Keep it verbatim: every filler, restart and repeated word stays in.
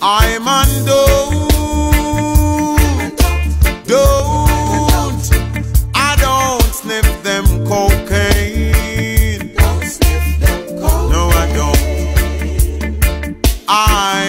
I'm on don't, don't, I don't sniff them cocaine. Don't sniff them cocaine. No, I don't. I